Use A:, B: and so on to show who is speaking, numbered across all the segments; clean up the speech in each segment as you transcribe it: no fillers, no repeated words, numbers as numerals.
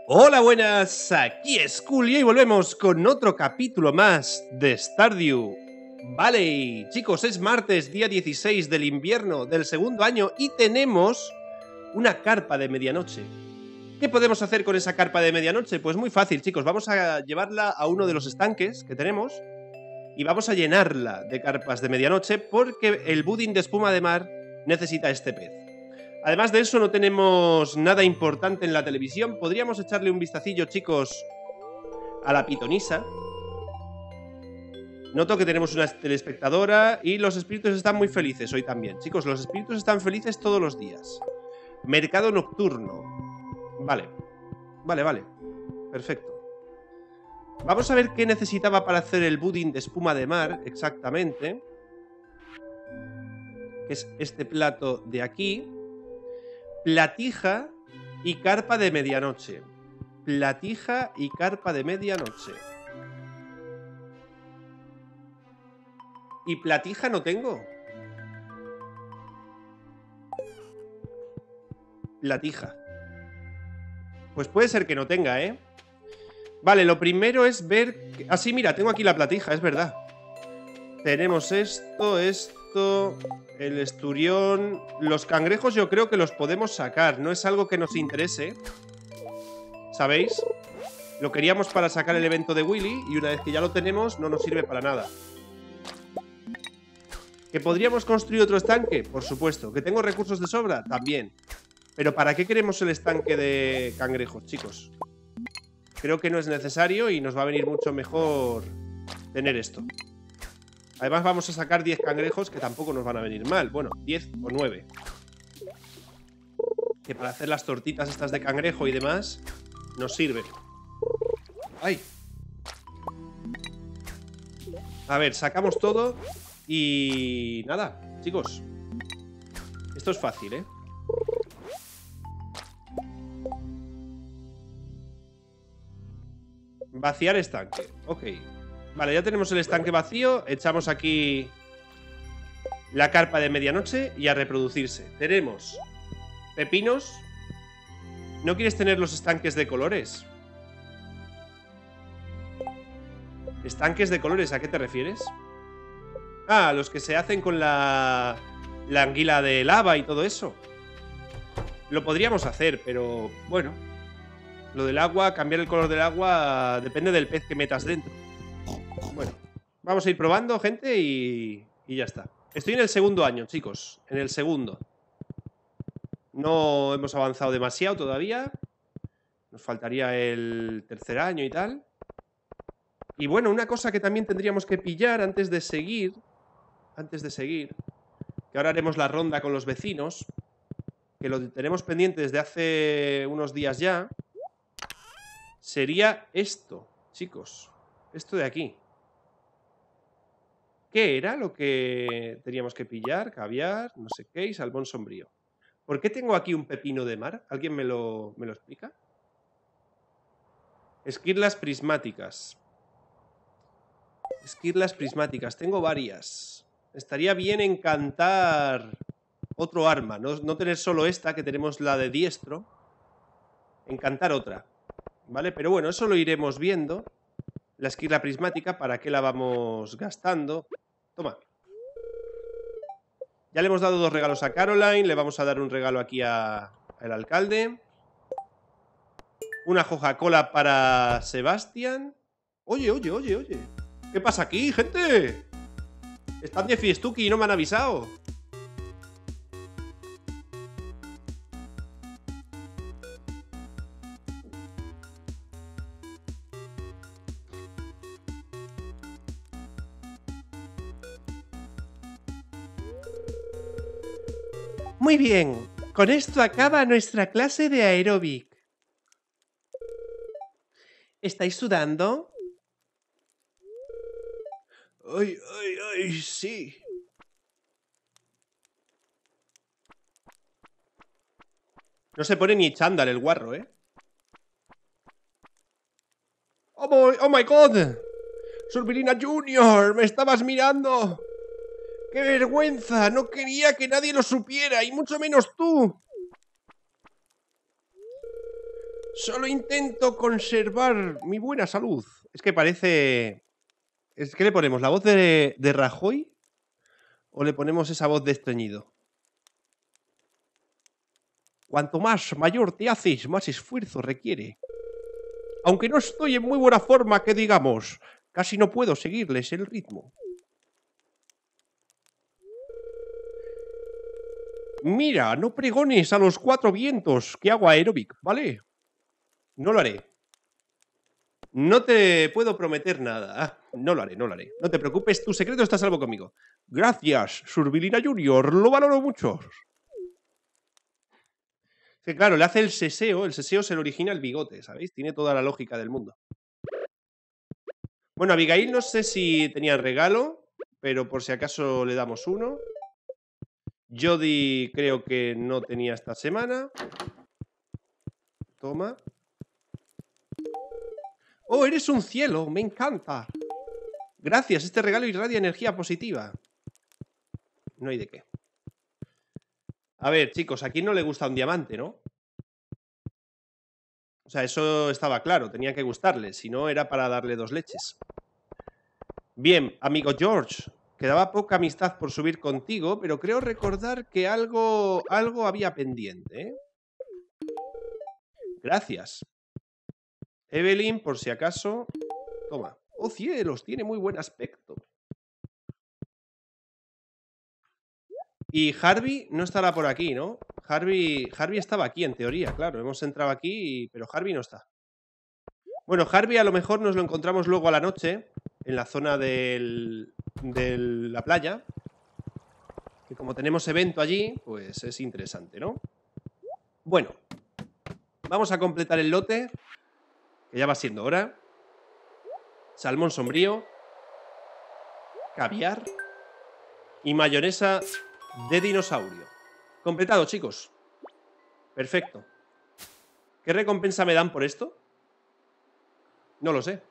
A: Hola, buenas, aquí es Cool y hoy volvemos con otro capítulo más de Stardew Valley. Chicos, es martes, día 16 del invierno del segundo año y tenemos una carpa de medianoche. ¿Qué podemos hacer con esa carpa de medianoche? Pues muy fácil, chicos, vamos a llevarla a uno de los estanques que tenemos y vamos a llenarla de carpas de medianoche porque el budín de espuma de mar necesita este pez. Además de eso, no tenemos nada importante en la televisión. Podríamos echarle un vistacillo, chicos, a la pitonisa. Noto que tenemos una telespectadora y los espíritus están muy felices hoy también. Chicos, los espíritus están felices todos los días. Mercado nocturno. Vale. Perfecto. Vamos a ver qué necesitaba para hacer el budín de espuma de mar, exactamente. Que es este plato de aquí. Platija y carpa de medianoche. Platija y carpa de medianoche. ¿Y platija no tengo? Platija. Pues puede ser que no tenga, ¿eh? Vale, lo primero es ver... Ah, sí, mira, tengo aquí la platija, es verdad. Tenemos esto... El esturión... Los cangrejos yo creo que los podemos sacar. No es algo que nos interese, ¿sabéis? Lo queríamos para sacar el evento de Willy y una vez que ya lo tenemos no nos sirve para nada. ¿Que podríamos construir otro estanque? Por supuesto. ¿Que tengo recursos de sobra? También. Pero ¿para qué queremos el estanque de cangrejos, chicos? Creo que no es necesario y nos va a venir mucho mejor tener esto. Además vamos a sacar 10 cangrejos que tampoco nos van a venir mal. Bueno, 10 o 9. Que para hacer las tortitas estas de cangrejo y demás nos sirve. ¡Ay! A ver, sacamos todo. Y nada, chicos. Esto es fácil, ¿eh? Vaciar estanque. Ok. Vale, ya tenemos el estanque vacío. Echamos aquí la carpa de medianoche y a reproducirse. Tenemos pepinos. ¿No quieres tener los estanques de colores? ¿Estanques de colores? ¿A qué te refieres? Ah, los que se hacen con la anguila de lava y todo eso. Lo podríamos hacer, pero bueno. Lo del agua, cambiar el color del agua, depende del pez que metas dentro. Bueno, vamos a ir probando, gente, y ya está. Estoy en el segundo año, chicos. En el segundo. No hemos avanzado demasiado todavía. Nos faltaría el tercer año y tal. Y bueno, una cosa que también tendríamos que pillar antes de seguir. Que ahora haremos la ronda con los vecinos. Que lo tenemos pendiente desde hace unos días ya. Sería esto, chicos. Esto de aquí. ¿Qué era lo que teníamos que pillar? Caviar, no sé qué, y salmón sombrío. ¿Por qué tengo aquí un pepino de mar? ¿Alguien me lo explica? Esquirlas prismáticas. Esquirlas prismáticas. Tengo varias. Estaría bien encantar otro arma. No tener solo esta, que tenemos la de diestro. Encantar otra. ¿Vale? Pero bueno, eso lo iremos viendo. La esquirla prismática, ¿para qué la vamos gastando? Toma. Ya le hemos dado 2 regalos a Caroline. Le vamos a dar un regalo aquí al alcalde. Una Coca-Cola para Sebastián. Oye. ¿Qué pasa aquí, gente? Están de fiestuki y no me han avisado. Muy bien, con esto acaba nuestra clase de aeróbic. ¿Estáis sudando? Ay, sí. No se pone ni chándal el guarro, ¿eh? ¡Oh my God! ¡Surbilina Junior! ¡Me estabas mirando! ¡Qué vergüenza! No quería que nadie lo supiera, y mucho menos tú. Solo intento conservar mi buena salud. Es que parece... ¿Es que le ponemos la voz de Rajoy? ¿O le ponemos esa voz de estreñido? Cuanto más mayor te haces, más esfuerzo requiere. Aunque no estoy en muy buena forma, que digamos, casi no puedo seguirles el ritmo. Mira, no pregones a los cuatro vientos que hago aeróbic, ¿vale? No lo haré. No te puedo prometer nada. No lo haré, no lo haré. No te preocupes, tu secreto está a salvo conmigo. Gracias, Surbilina Junior, lo valoro mucho. Que claro, le hace el seseo se le origina el bigote, ¿sabéis? Tiene toda la lógica del mundo. Bueno, Abigail no sé si tenía regalo, pero por si acaso le damos uno. Jody creo que no tenía esta semana. Toma. ¡Oh, eres un cielo! ¡Me encanta! Gracias, este regalo irradia energía positiva. No hay de qué. A ver, chicos, ¿a quién no le gusta un diamante, no? O sea, eso estaba claro, tenía que gustarle, si no era para darle dos leches. Bien, amigo George, quedaba poca amistad por subir contigo, pero creo recordar que algo había pendiente, ¿eh? Gracias. Evelyn, por si acaso... Toma. ¡Oh, cielos! Tiene muy buen aspecto. Y Harvey no estará por aquí, ¿no? Harvey estaba aquí, en teoría, claro. Hemos entrado aquí, pero Harvey no está. Bueno, Harvey a lo mejor nos lo encontramos luego a la noche, en la zona de la playa. Que como tenemos evento allí, pues es interesante, ¿no? Bueno, vamos a completar el lote, que ya va siendo hora. Salmón sombrío, caviar y mayonesa de dinosaurio. Completado, chicos. Perfecto. ¿Qué recompensa me dan por esto? No lo sé.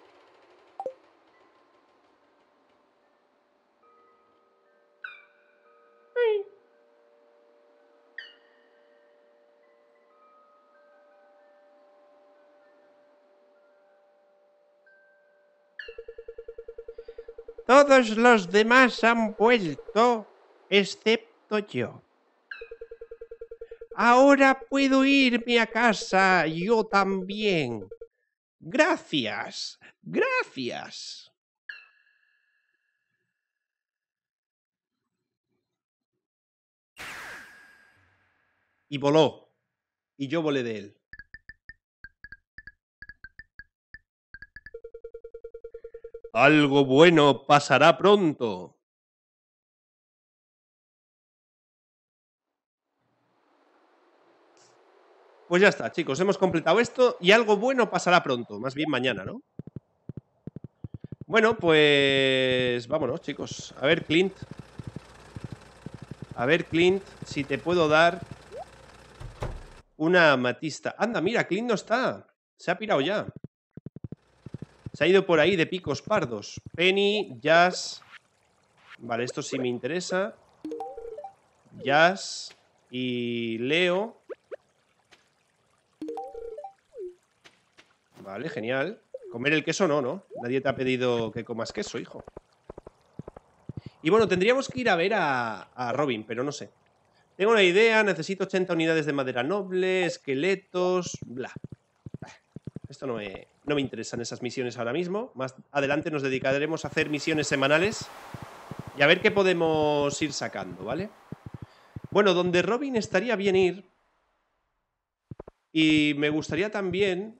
A: Todos los demás han vuelto, excepto yo. Ahora puedo irme a casa, yo también. Gracias, gracias. Y voló. Y yo volé de él. Algo bueno pasará pronto. Pues ya está, chicos, hemos completado esto y algo bueno pasará pronto, más bien mañana, ¿no? Bueno, pues vámonos, chicos. A ver, Clint. A ver, Clint, si te puedo dar una amatista. Anda, mira, Clint no está. Se ha pirado ya. Se ha ido por ahí de picos pardos. Penny, Jazz. Vale, esto sí me interesa. Jazz y Leo. Vale, genial. Comer el queso no, ¿no? Nadie te ha pedido que comas queso, hijo. Y bueno, tendríamos que ir a ver a Robin, pero no sé. Tengo una idea, necesito 80 unidades de madera noble, esqueletos, bla. Esto no me interesan esas misiones ahora mismo. Más adelante nos dedicaremos a hacer misiones semanales y a ver qué podemos ir sacando, ¿vale? Bueno, donde Robin estaría bien ir. Y me gustaría también...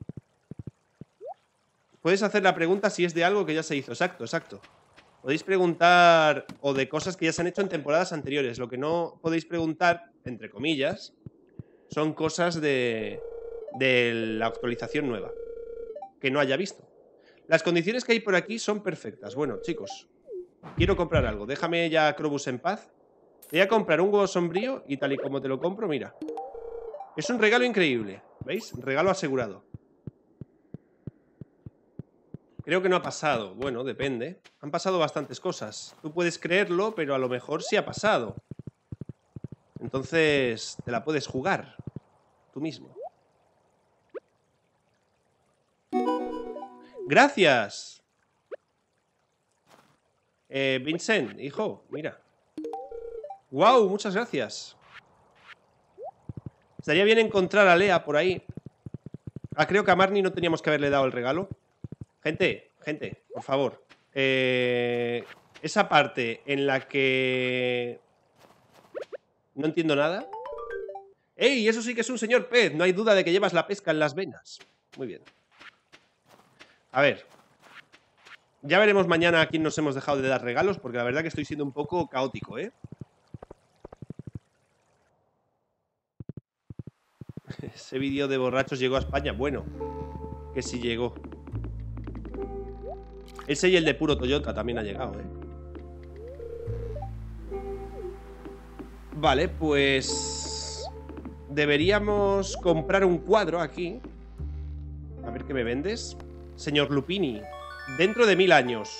A: Puedes hacer la pregunta si es de algo que ya se hizo. Exacto, exacto. Podéis preguntar o de cosas que ya se han hecho en temporadas anteriores. Lo que no podéis preguntar, entre comillas, son cosas de la actualización nueva que no haya visto. Las condiciones que hay por aquí son perfectas. Bueno, chicos, quiero comprar algo. Déjame ya a Krobus en paz. Voy a comprar un huevo sombrío y tal y como te lo compro, mira. Es un regalo increíble. ¿Veis? Regalo asegurado. Creo que no ha pasado. Bueno, depende. Han pasado bastantes cosas. Tú puedes creerlo, pero a lo mejor sí ha pasado. Entonces, te la puedes jugar tú mismo. ¡Gracias! Vincent, hijo, mira. ¡Wow! Muchas gracias. Estaría bien encontrar a Lea por ahí. Ah, creo que a Marnie no teníamos que haberle dado el regalo. Gente, por favor. Esa parte en la que no entiendo nada. ¡Ey! Eso sí que es un señor pez. No hay duda de que llevas la pesca en las venas. Muy bien. A ver. Ya veremos mañana a quién nos hemos dejado de dar regalos, porque la verdad que estoy siendo un poco caótico, ¿eh? Ese vídeo de borrachos llegó a España. Bueno, que sí llegó. Ese y el de puro Toyota también ha llegado, ¿eh? Vale, pues... deberíamos comprar un cuadro aquí. A ver qué me vendes. Señor Lupini. Dentro de 1000 años.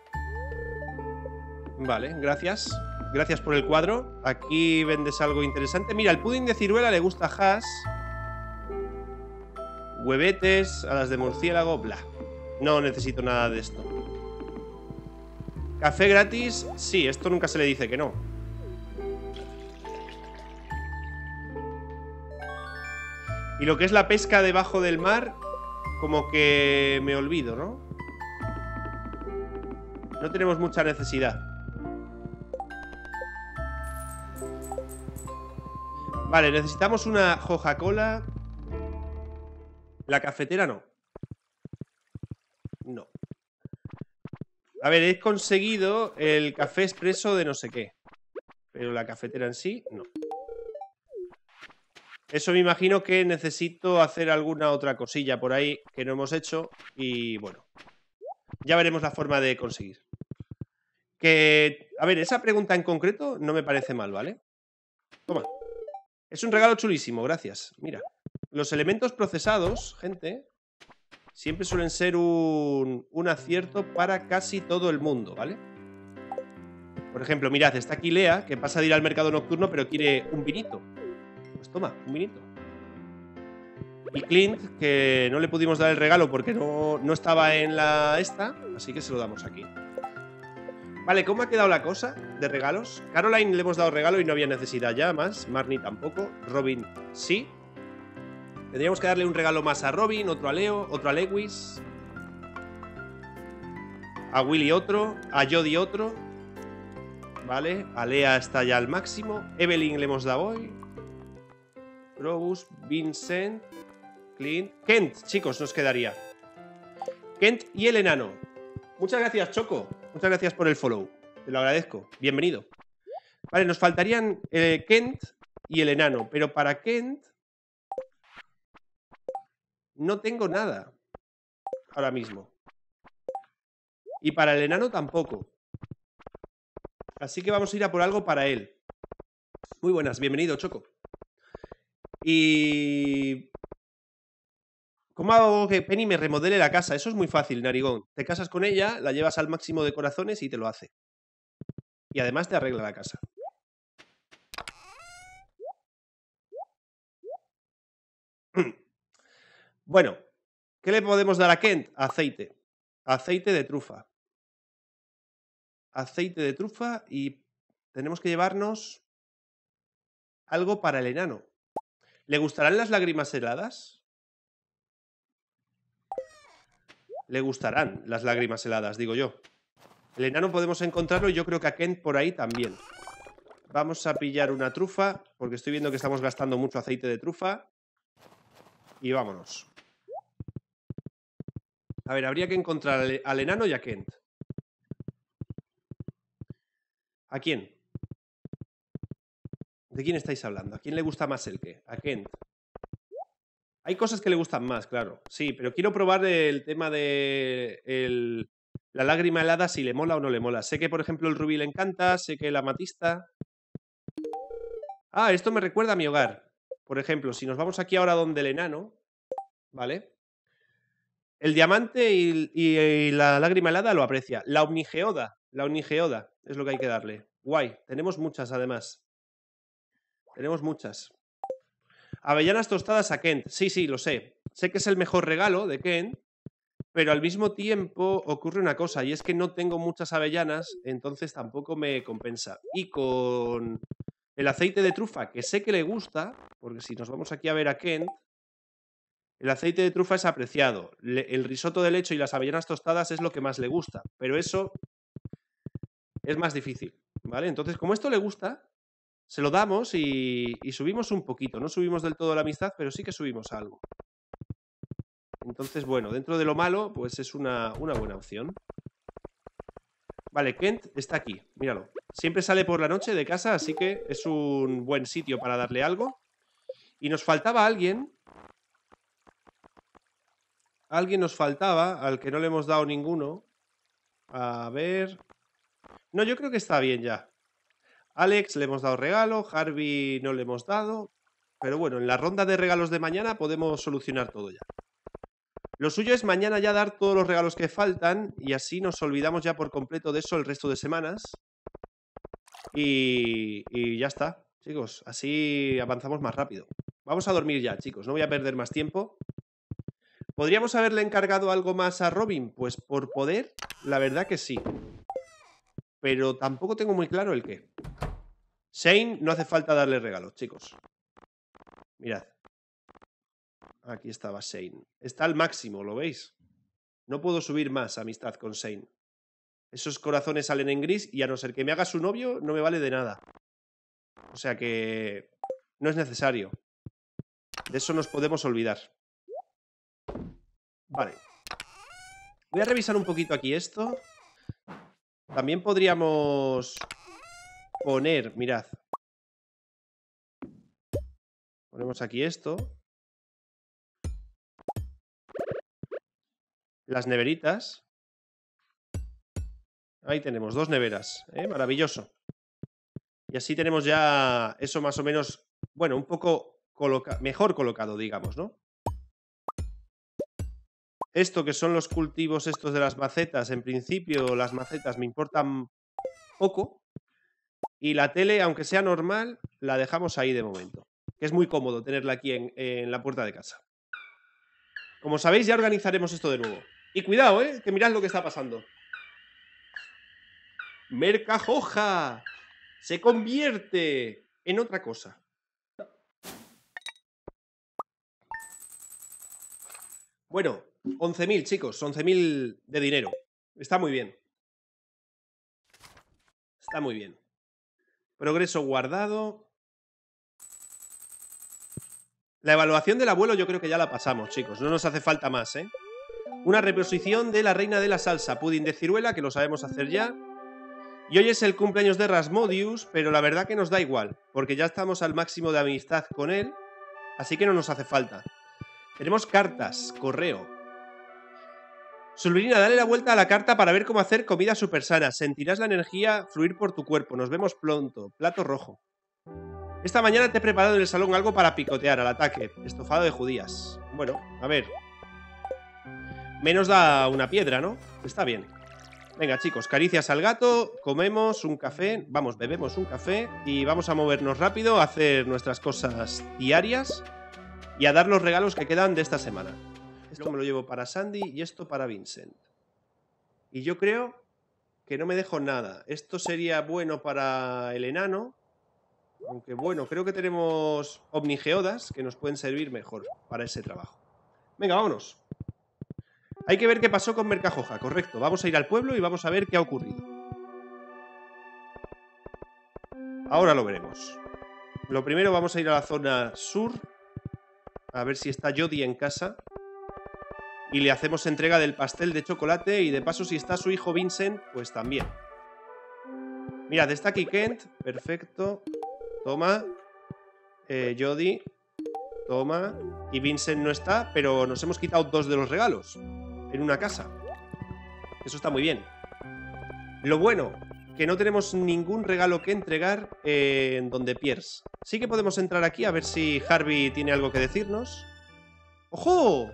A: Vale, gracias. Gracias por el cuadro. Aquí vendes algo interesante. Mira, el pudín de ciruela le gusta a Haas. Huevetes, alas de murciélago, bla. No necesito nada de esto. Café gratis. Sí, esto nunca se le dice que no. Y lo que es la pesca debajo del mar, como que me olvido, ¿no? No tenemos mucha necesidad. Vale, necesitamos una Coca-Cola. La cafetera no. No. A ver, he conseguido el café expreso de no sé qué. Pero la cafetera en sí, no. Eso me imagino que necesito hacer alguna otra cosilla por ahí que no hemos hecho. Y bueno, ya veremos la forma de conseguir. Que, a ver, esa pregunta en concreto no me parece mal, ¿vale? Toma. Es un regalo chulísimo, gracias. Mira, los elementos procesados, gente, siempre suelen ser un acierto para casi todo el mundo, ¿vale? Por ejemplo, mirad, está aquí Lea, que pasa de ir al mercado nocturno, pero quiere un vinito. Pues toma, un vinito. Y Clint, que no le pudimos dar el regalo porque no estaba en la esta, así que se lo damos aquí. Vale, ¿cómo ha quedado la cosa de regalos? Caroline le hemos dado regalo y no había necesidad ya más. Marnie tampoco. Robin sí. Tendríamos que darle un regalo más a Robin, otro a Leo, otro a Lewis. A Willy otro, a Jodie otro. Vale, a Lea está ya al máximo. Evelyn le hemos dado hoy. Probus, Vincent, Clint, Kent, chicos, nos quedaría. Kent y el enano. Muchas gracias, Choco. Muchas gracias por el follow. Te lo agradezco. Bienvenido. Vale, nos faltarían Kent y el enano. Pero para Kent no tengo nada ahora mismo. Y para el enano tampoco. Así que vamos a ir a por algo para él. Muy buenas, bienvenido, Choco. Y... ¿cómo hago que Penny me remodele la casa? Eso es muy fácil, narigón. Te casas con ella, la llevas al máximo de corazones y te lo hace. Y además te arregla la casa. Bueno, ¿qué le podemos dar a Kent? Aceite. Aceite de trufa. Aceite de trufa y tenemos que llevarnos algo para el enano. ¿Le gustarán las lágrimas heladas? Le gustarán las lágrimas heladas, digo yo. El enano podemos encontrarlo y yo creo que a Kent por ahí también. Vamos a pillar una trufa, porque estoy viendo que estamos gastando mucho aceite de trufa. Y vámonos. A ver, habría que encontrar al enano y a Kent. ¿A quién? ¿De quién estáis hablando? ¿A quién le gusta más el qué? A Kent. Hay cosas que le gustan más, claro. Sí, pero quiero probar el tema de la lágrima helada, si le mola o no le mola. Sé que, por ejemplo, el rubí le encanta, sé que la amatista... Ah, esto me recuerda a mi hogar. Por ejemplo, si nos vamos aquí ahora donde el enano, ¿vale? El diamante y la lágrima helada lo aprecia. La omnigeoda es lo que hay que darle. Guay, tenemos muchas además. Tenemos muchas. Avellanas tostadas a Kent. Sí, sí, lo sé. Sé que es el mejor regalo de Kent, Pero al mismo tiempo ocurre una cosa, y es que no tengo muchas avellanas, entonces tampoco me compensa. Y con el aceite de trufa, que sé que le gusta, porque si nos vamos aquí a ver a Kent, el aceite de trufa es apreciado. El risotto de leche y las avellanas tostadas es lo que más le gusta, pero eso es más difícil, ¿vale? Entonces, como esto le gusta, se lo damos y subimos un poquito. No subimos del todo la amistad, pero sí que subimos algo. Entonces, bueno, dentro de lo malo, pues es una buena opción. Vale, Kent está aquí, míralo. Siempre sale por la noche de casa, así que es un buen sitio para darle algo. Y nos faltaba alguien. Alguien nos faltaba, al que no le hemos dado ninguno. A ver... No, yo creo que está bien ya. Alex le hemos dado regalo, Harvey no le hemos dado. Pero bueno, en la ronda de regalos de mañana podemos solucionar todo ya. Lo suyo es mañana ya dar todos los regalos que faltan y así nos olvidamos ya por completo de eso el resto de semanas. Y ya está, chicos. Así avanzamos más rápido. Vamos a dormir ya, chicos. No voy a perder más tiempo. ¿Podríamos haberle encargado algo más a Robin? Pues por poder, la verdad que sí. Pero tampoco tengo muy claro el qué. Shane no hace falta darle regalos, chicos. Mirad. Aquí estaba Shane. Está al máximo, ¿lo veis? No puedo subir más amistad con Shane. Esos corazones salen en gris y a no ser que me haga su novio, no me vale de nada. O sea que no es necesario. De eso nos podemos olvidar. Vale. Voy a revisar un poquito aquí esto. También podríamos poner, mirad. Ponemos aquí esto. Las neveritas. Ahí tenemos 2 neveras, maravilloso. Y así tenemos ya eso más o menos, bueno, un poco mejor colocado, digamos, ¿no? Esto que son los cultivos estos de las macetas, en principio las macetas me importan poco. Y la tele, aunque sea normal, la dejamos ahí de momento. Que es muy cómodo tenerla aquí en la puerta de casa. Como sabéis, ya organizaremos esto de nuevo. Y cuidado, que mirad lo que está pasando. Mercajoja se convierte en otra cosa. Bueno, 11.000, chicos, 11.000 de dinero. Está muy bien. Está muy bien. Progreso guardado. La evaluación del abuelo yo creo que ya la pasamos, chicos. No nos hace falta más, ¿eh? Una reposición de la reina de la salsa, pudding de ciruela, que lo sabemos hacer ya. Y hoy es el cumpleaños de Rasmodius, pero la verdad que nos da igual, porque ya estamos al máximo de amistad con él, así que no nos hace falta. Tenemos cartas, correo. Sulvirina, dale la vuelta a la carta para ver cómo hacer comida súper sana. Sentirás la energía fluir por tu cuerpo. Nos vemos pronto. Plato rojo. Esta mañana te he preparado en el salón algo para picotear al ataque. Estofado de judías. Bueno, a ver. Menos da una piedra, ¿no? Está bien. Venga, chicos, caricias al gato, comemos un café, vamos, bebemos un café y vamos a movernos rápido a hacer nuestras cosas diarias y a dar los regalos que quedan de esta semana. Esto me lo llevo para Sandy y esto para Vincent. Y yo creo que no me dejo nada. Esto sería bueno para el enano, aunque bueno, creo que tenemos omnigeodas que nos pueden servir mejor para ese trabajo. Venga, vámonos. Hay que ver qué pasó con Mercajoja, correcto. Vamos a ir al pueblo y vamos a ver qué ha ocurrido. Ahora lo veremos. Lo primero vamos a ir a la zona sur. A ver si está Jodie en casa. Y le hacemos entrega del pastel de chocolate. Y de paso si está su hijo Vincent, pues también. Mirad, está aquí Kent. Perfecto. Toma. Jodie. Toma. Y Vincent no está, pero nos hemos quitado 2 de los regalos. En una casa. Eso está muy bien. Lo bueno, que no tenemos ningún regalo que entregar en donde Pierce. Sí que podemos entrar aquí a ver si Harvey tiene algo que decirnos. ¡Ojo!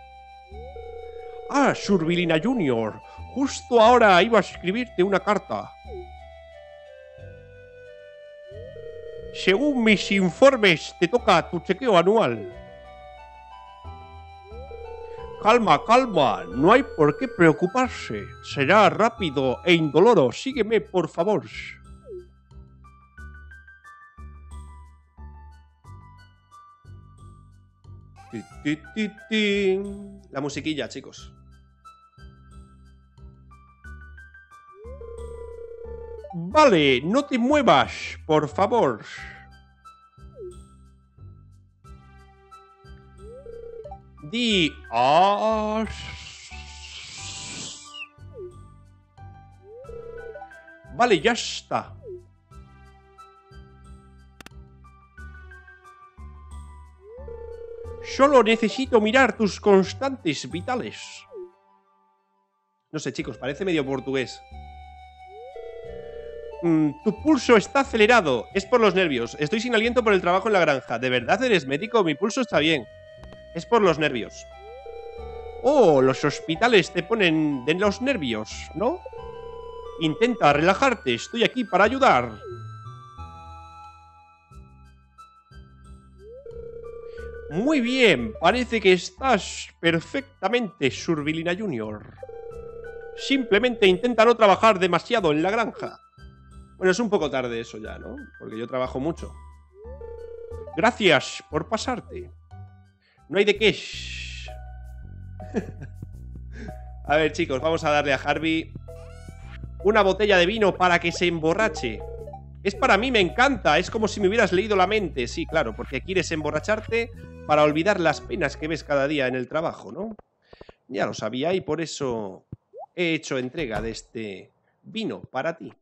A: Ah, Survilina Jr. Justo ahora iba a escribirte una carta. Según mis informes, te toca tu chequeo anual. Calma, calma. No hay por qué preocuparse. Será rápido e indoloro. Sígueme, por favor. La musiquilla, chicos. Vale, no te muevas, por favor. Di... Vale, ya está. Solo necesito mirar tus constantes vitales. No sé, chicos, parece medio portugués. Tu pulso está acelerado. Es por los nervios. Estoy sin aliento por el trabajo en la granja. ¿De verdad eres médico? Mi pulso está bien. Es por los nervios. Oh, los hospitales te ponen de los nervios, ¿no? Intenta relajarte. Estoy aquí para ayudar. Muy bien. Parece que estás perfectamente, Survilina Junior. Simplemente intenta no trabajar demasiado en la granja. Bueno, es un poco tarde eso ya, ¿no? Porque yo trabajo mucho. Gracias por pasarte. No hay de qué. A ver, chicos, vamos a darle a Harvey una botella de vino para que se emborrache. Es para mí, me encanta. Es como si me hubieras leído la mente. Sí, claro, porque quieres emborracharte para olvidar las penas que ves cada día en el trabajo, ¿no? Ya lo sabía y por eso he hecho entrega de este vino para ti.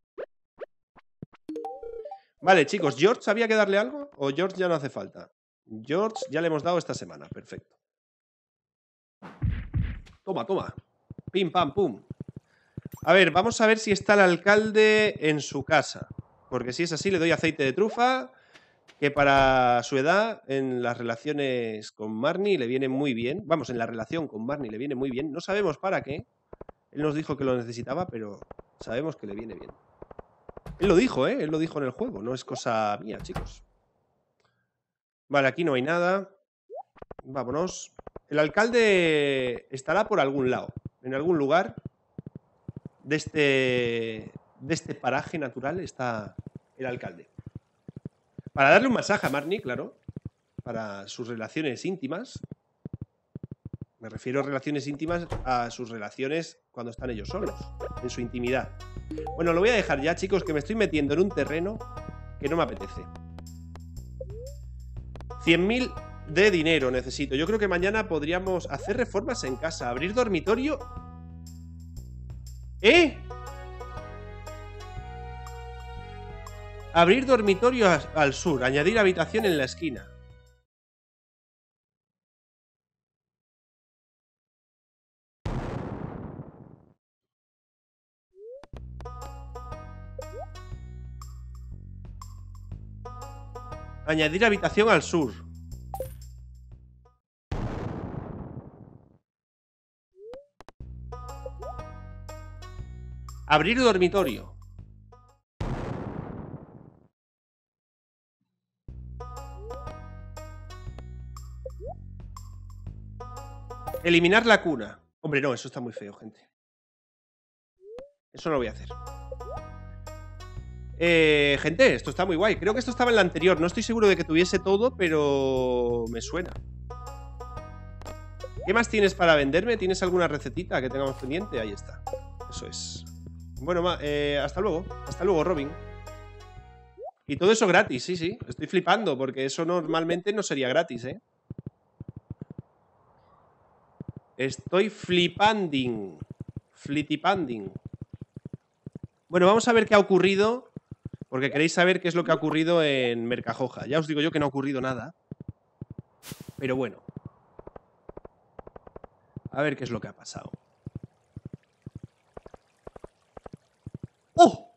A: Vale, chicos, ¿George había que darle algo? ¿O George ya no hace falta? George ya le hemos dado esta semana, perfecto. Toma, toma. Pim, pam, pum. A ver, vamos a ver si está el alcalde en su casa. Porque si es así, le doy aceite de trufa, que para su edad, en las relaciones con Marnie le viene muy bien. Vamos, en la relación con Marnie le viene muy bien. No sabemos para qué. Él nos dijo que lo necesitaba, pero sabemos que le viene bien. Él lo dijo, ¿eh? Él lo dijo en el juego. No es cosa mía, chicos. Vale, aquí no hay nada. Vámonos. El alcalde estará por algún lado. En algún lugar de este paraje natural está el alcalde. Para darle un masaje a Marnie, claro. Para sus relaciones íntimas. Me refiero a relaciones íntimas a sus relaciones cuando están ellos solos. En su intimidad. Bueno, lo voy a dejar ya, chicos, que me estoy metiendo en un terreno que no me apetece. 100.000 de dinero necesito. Yo creo que mañana podríamos hacer reformas en casa. Abrir dormitorio. ¿Eh? Abrir dormitorio al sur. Añadir habitación en la esquina. Añadir habitación al sur. Abrir dormitorio. Eliminar la cuna. Hombre, no, eso está muy feo, gente. Eso no lo voy a hacer. Gente, esto está muy guay. Creo que esto estaba en la anterior. No estoy seguro de que tuviese todo, pero me suena. ¿Qué más tienes para venderme? ¿Tienes alguna recetita que tengamos pendiente? Ahí está. Eso es. Bueno, hasta luego. Hasta luego, Robin. Y todo eso gratis, sí, sí. Estoy flipando porque eso normalmente no sería gratis, ¿eh? Estoy flipanding. Flitipanding. Bueno, vamos a ver qué ha ocurrido. Porque queréis saber qué es lo que ha ocurrido en Mercajoja. Ya os digo yo que no ha ocurrido nada. Pero bueno. A ver qué es lo que ha pasado. ¡Oh!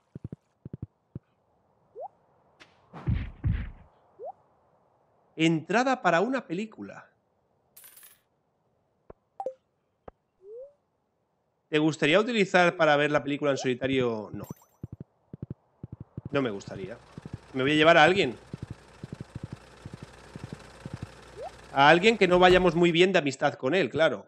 A: Entrada para una película. ¿Te gustaría utilizar para ver la película en solitario? No. No me gustaría. Me voy a llevar a alguien. A alguien que no vayamos muy bien de amistad con él, claro.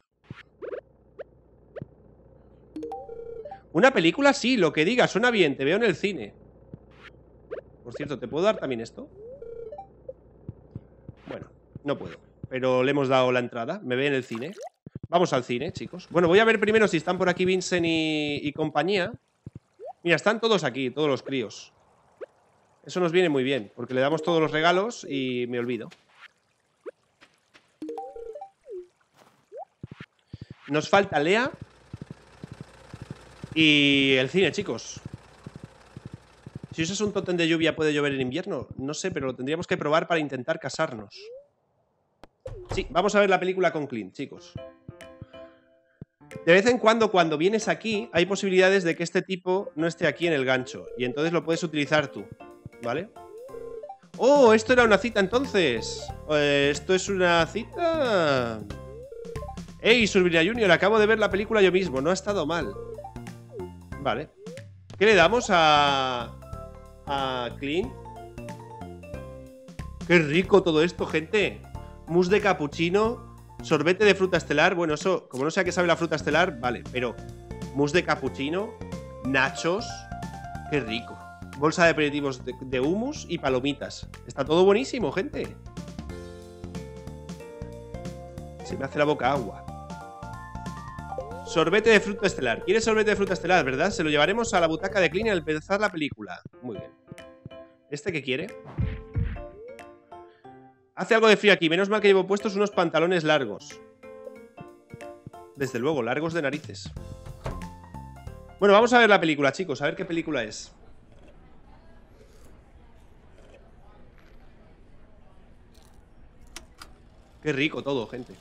A: Una película, sí, lo que diga, suena bien, te veo en el cine. Por cierto, ¿te puedo dar también esto? Bueno, no puedo, pero le hemos dado la entrada. Me ve en el cine. Vamos al cine, chicos. Bueno, voy a ver primero si están por aquí Vincent y compañía. Mira, están todos aquí, todos los críos. Eso nos viene muy bien, porque le damos todos los regalos y me olvido. Nos falta Lea y el cine, chicos. Si usas un tótem de lluvia, ¿puede llover en invierno? No sé, pero lo tendríamos que probar para intentar casarnos. Sí, vamos a ver la película con Clint, chicos. De vez en cuando vienes aquí, hay posibilidades de que este tipo no esté aquí en el gancho. Y entonces lo puedes utilizar tú, ¿vale? ¡Oh! Esto era una cita entonces. ¿Esto es una cita? ¡Ey, Survivor Junior! Acabo de ver la película yo mismo. No ha estado mal. Vale. ¿Qué le damos a Clint? ¡Qué rico todo esto, gente! Mousse de capuchino, sorbete de fruta estelar. Bueno, eso, como no sé a qué sabe la fruta estelar, vale. Pero mousse de capuchino, nachos. ¡Qué rico! Bolsa de aperitivos de hummus y palomitas. Está todo buenísimo, gente. Se me hace la boca agua. Sorbete de fruta estelar. ¿Quieres sorbete de fruta estelar, verdad? Se lo llevaremos a la butaca de Clint al empezar la película. Muy bien. ¿Este qué quiere? Hace algo de frío aquí. Menos mal que llevo puestos unos pantalones largos. Desde luego, largos de narices. Bueno, vamos a ver la película, chicos. A ver qué película es. Qué rico todo, gente.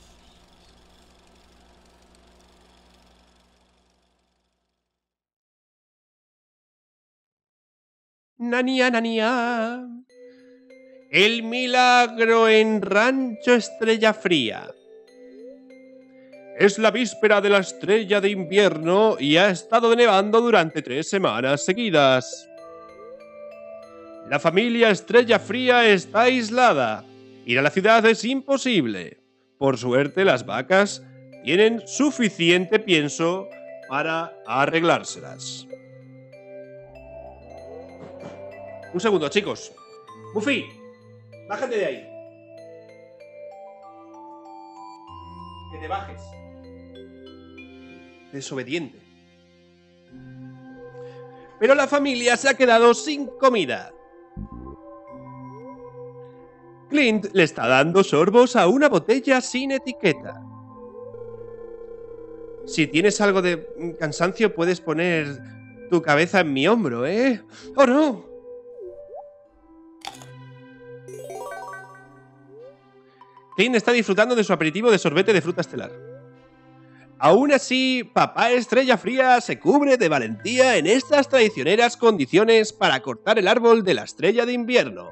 A: Nanía, nanía. El milagro en Rancho Estrella Fría. Es la víspera de la estrella de invierno y ha estado nevando durante 3 semanas seguidas. La familia Estrella Fría está aislada. Ir a la ciudad es imposible. Por suerte, las vacas tienen suficiente pienso para arreglárselas. Un segundo, chicos. Buffy, bájate de ahí. Que te bajes. Desobediente. Pero la familia se ha quedado sin comida. Clint le está dando sorbos a una botella sin etiqueta. Si tienes algo de cansancio, puedes poner tu cabeza en mi hombro, ¿eh? ¡Oh, no! Clint está disfrutando de su aperitivo de sorbete de fruta estelar. Aún así, Papá Estrella Fría se cubre de valentía en estas traicioneras condiciones para cortar el árbol de la estrella de invierno.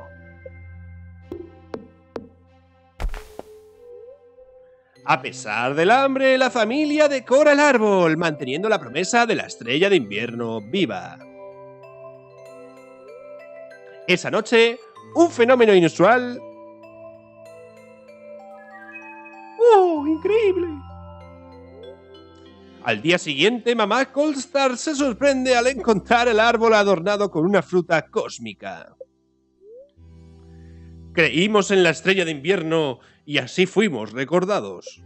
A: A pesar del hambre, la familia decora el árbol, manteniendo la promesa de la estrella de invierno viva. Esa noche, un fenómeno inusual... ¡Oh, increíble! Al día siguiente, mamá Coldstar se sorprende al encontrar el árbol adornado con una fruta cósmica. Creímos en la estrella de invierno y así fuimos recordados.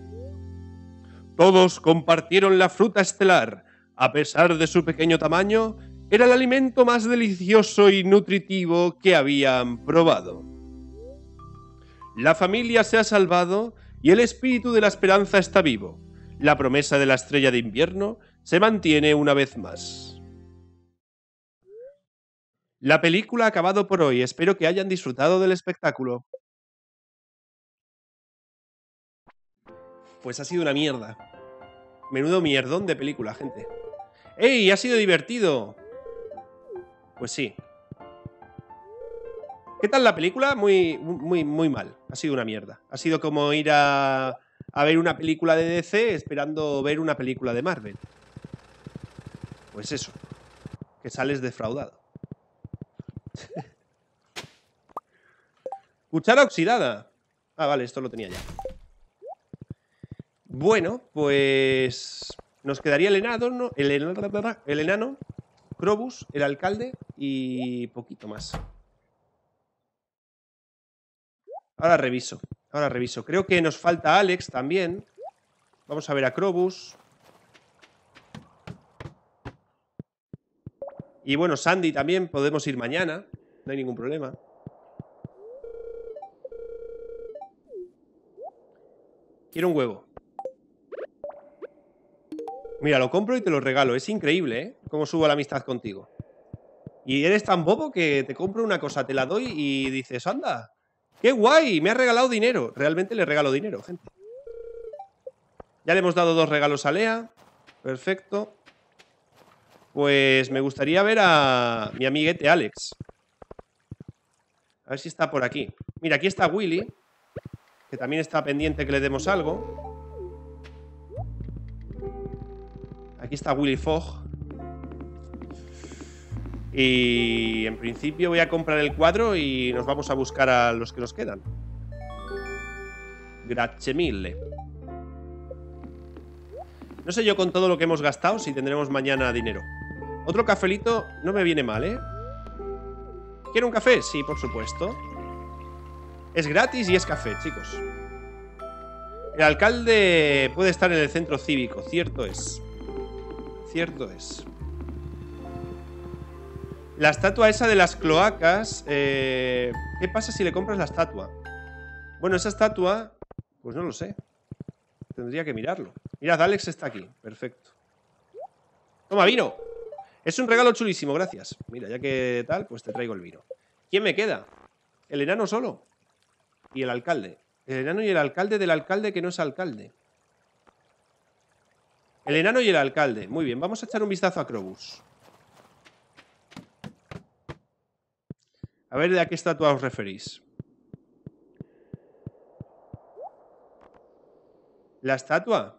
A: Todos compartieron la fruta estelar. A pesar de su pequeño tamaño, era el alimento más delicioso y nutritivo que habían probado. La familia se ha salvado y el espíritu de la esperanza está vivo. La promesa de la estrella de invierno se mantiene una vez más. La película ha acabado por hoy. Espero que hayan disfrutado del espectáculo. Pues ha sido una mierda. Menudo mierdón de película, gente. ¡Ey! ¡Ha sido divertido! Pues sí. ¿Qué tal la película? Muy mal. Ha sido una mierda. Ha sido como ir a ver una película de DC esperando ver una película de Marvel. Pues eso. Que sales defraudado. Cuchara oxidada. Ah, vale, esto lo tenía ya. Bueno, pues... Nos quedaría el enano, ¿no? El enano, Krobus, el alcalde y poquito más. Ahora reviso. Creo que nos falta Alex también. Vamos a ver a Krobus. Y bueno, Sandy también. Podemos ir mañana. No hay ningún problema. Quiero un huevo. Mira, lo compro y te lo regalo. Es increíble, ¿eh? Cómo subo la amistad contigo. Y eres tan bobo que te compro una cosa, te la doy y dices, anda, ¡qué guay! Me has regalado dinero. Realmente le regalo dinero, gente. Ya le hemos dado 2 regalos a Lea. Perfecto. Pues me gustaría ver a mi amiguete Alex. A ver si está por aquí. Mira, aquí está Willy, que también está pendiente que le demos algo. Aquí está Willy Fogg. Y en principio voy a comprar el cuadro y nos vamos a buscar a los que nos quedan. Grazie mille. No sé yo con todo lo que hemos gastado si tendremos mañana dinero. Otro cafelito no me viene mal, ¿eh? ¿Quiere un café? Sí, por supuesto. Es gratis y es café, chicos. El alcalde puede estar en el centro cívico, cierto es. Cierto es. La estatua esa de las cloacas, ¿qué pasa si le compras la estatua? Bueno, esa estatua, pues no lo sé. Tendría que mirarlo. Mirad, Alex está aquí, perfecto. Toma, vino. Es un regalo chulísimo, gracias. Mira, ya que tal, pues te traigo el vino. ¿Quién me queda? El enano solo. Y el alcalde. El enano y el alcalde del alcalde que no es alcalde. El enano y el alcalde. Muy bien, vamos a echar un vistazo a Krobus. A ver de a qué estatua os referís. ¿La estatua?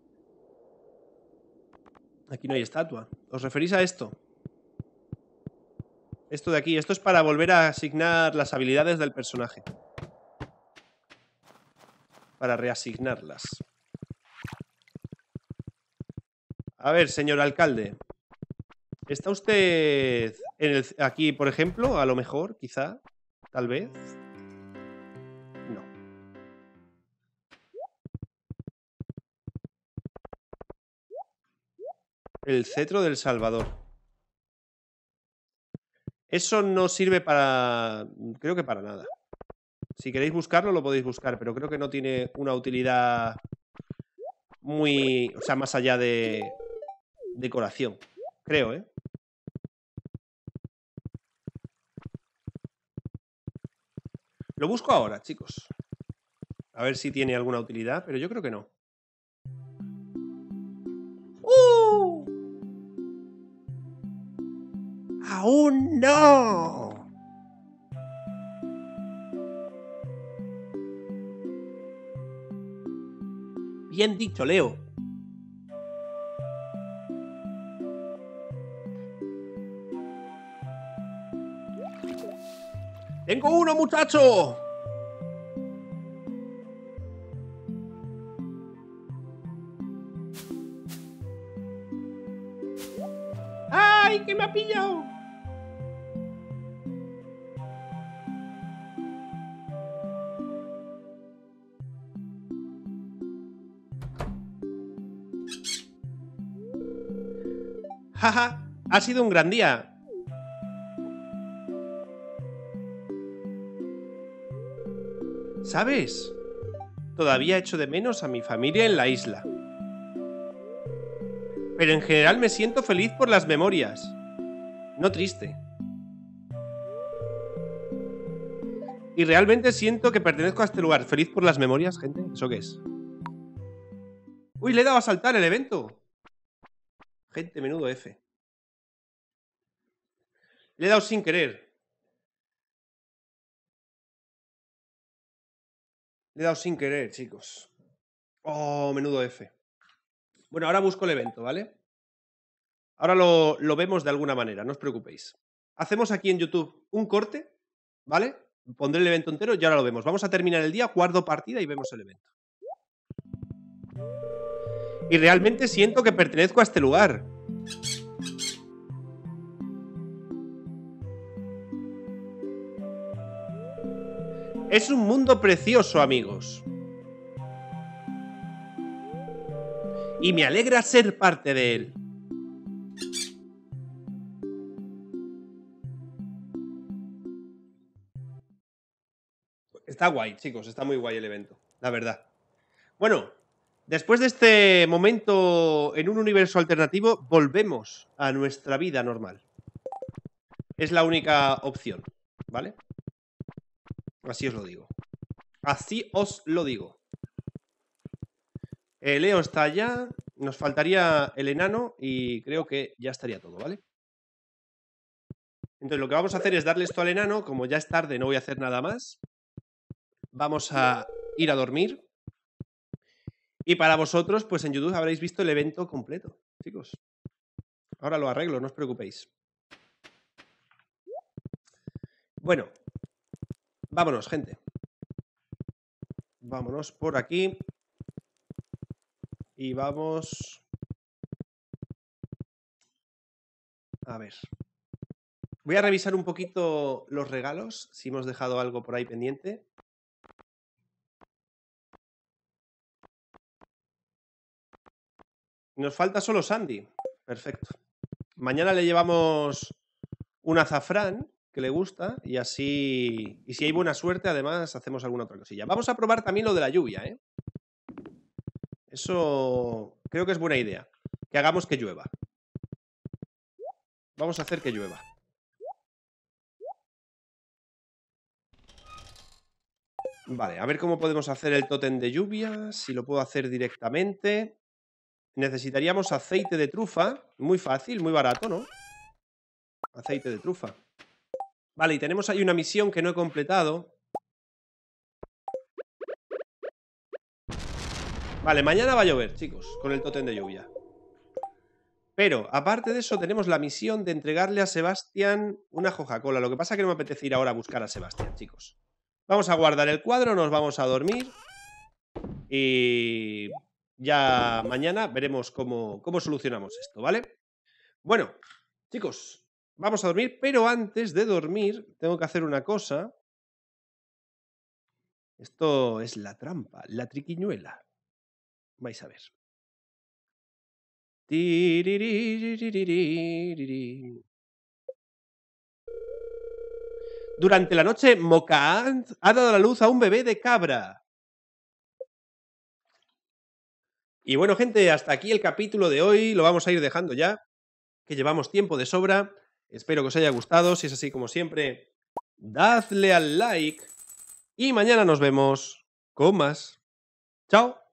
A: Aquí no hay estatua. ¿Os referís a esto? Esto de aquí. Esto es para volver a asignar las habilidades del personaje. Para reasignarlas. A ver, señor alcalde. ¿Está usted aquí, por ejemplo? A lo mejor, quizá. Tal vez. No. El cetro del Salvador. Eso no sirve para... Creo que para nada. Si queréis buscarlo, lo podéis buscar, pero creo que no tiene una utilidad muy... O sea, más allá de decoración. Creo, ¿eh? Lo busco ahora, chicos. A ver si tiene alguna utilidad, pero yo creo que no. ¡Aún no! Bien dicho, Leo. ¡Tengo uno, muchacho! ¡Ay, que me ha pillado! Jaja, ha sido un gran día. ¿Sabes? Todavía echo de menos a mi familia en la isla. Pero en general me siento feliz por las memorias. No triste. Y realmente siento que pertenezco a este lugar. ¿Feliz por las memorias, gente? ¿Eso qué es? ¡Uy, le he dado a saltar el evento! Gente, menudo F. Le he dado sin querer. Le he dado sin querer, chicos. Oh, menudo F. Bueno, ahora busco el evento, ¿vale? Ahora lo vemos de alguna manera, no os preocupéis. Hacemos aquí en YouTube un corte, ¿vale? Pondré el evento entero y ahora lo vemos. Vamos a terminar el día, guardo partida y vemos el evento. Y realmente siento que pertenezco a este lugar. Es un mundo precioso, amigos. Y me alegra ser parte de él. Está guay, chicos, está muy guay el evento, la verdad. Bueno, después de este momento en un universo alternativo, volvemos a nuestra vida normal. Es la única opción, ¿vale? Así os lo digo. Así os lo digo. Leo está allá. Nos faltaría el enano y creo que ya estaría todo, ¿vale? Entonces lo que vamos a hacer es darle esto al enano. Como ya es tarde, no voy a hacer nada más. Vamos a ir a dormir. Y para vosotros, pues en YouTube habréis visto el evento completo, chicos. Ahora lo arreglo, no os preocupéis. Bueno, vámonos, gente. Vámonos por aquí. Y vamos... A ver. Voy a revisar un poquito los regalos, si hemos dejado algo por ahí pendiente. Nos falta solo Sandy. Perfecto. Mañana le llevamos un azafrán que le gusta y así... Y si hay buena suerte, además, hacemos alguna otra cosilla. Vamos a probar también lo de la lluvia, ¿eh? Eso creo que es buena idea. Que hagamos que llueva. Vamos a hacer que llueva. Vale, a ver cómo podemos hacer el tótem de lluvia. Si lo puedo hacer directamente. Necesitaríamos aceite de trufa. Muy fácil, muy barato, ¿no? Aceite de trufa. Vale, y tenemos ahí una misión que no he completado. Vale, mañana va a llover, chicos, con el tótem de lluvia. Pero, aparte de eso, tenemos la misión de entregarle a Sebastián una Coca-Cola. Lo que pasa es que no me apetece ir ahora a buscar a Sebastián, chicos. Vamos a guardar el cuadro, nos vamos a dormir. Y ya mañana veremos cómo solucionamos esto, ¿vale? Bueno, chicos, vamos a dormir. Pero antes de dormir, tengo que hacer una cosa. Esto es la trampa, la triquiñuela. Vais a ver. Durante la noche, Mokaant ha dado la luz a un bebé de cabra. Y bueno, gente, hasta aquí el capítulo de hoy. Lo vamos a ir dejando ya, que llevamos tiempo de sobra. Espero que os haya gustado. Si es así, como siempre, dadle al like. Y mañana nos vemos con más. ¡Chao!